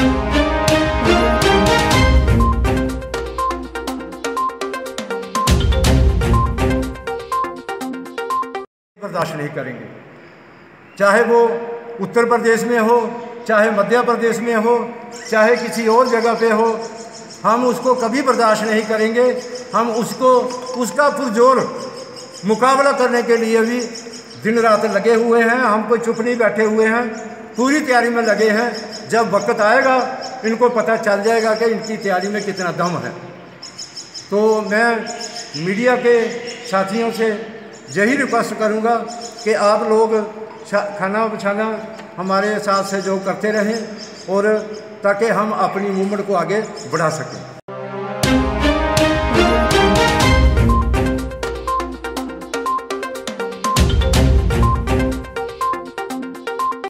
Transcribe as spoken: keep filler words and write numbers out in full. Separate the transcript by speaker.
Speaker 1: बर्दाश्त नहीं करेंगे, चाहे वो उत्तर प्रदेश में हो, चाहे मध्य प्रदेश में हो, चाहे किसी और जगह पे हो, हम उसको कभी बर्दाश्त नहीं करेंगे। हम उसको उसका पुरजोर मुकाबला करने के लिए भी दिन रात लगे हुए हैं। हम कोई चुप नहीं बैठे हुए हैं, पूरी तैयारी में लगे हैं। जब वक्त आएगा इनको पता चल जाएगा कि इनकी तैयारी में कितना दम है। तो मैं मीडिया के साथियों से यही रिक्वेस्ट करूंगा कि आप लोग खाना बछाना हमारे साथ से जो करते रहें, और ताकि हम अपनी मूवमेंट को आगे बढ़ा सकें।